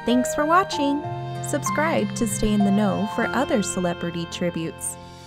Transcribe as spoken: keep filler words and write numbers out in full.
Thanks for watching! Subscribe to stay in the know for other celebrity tributes.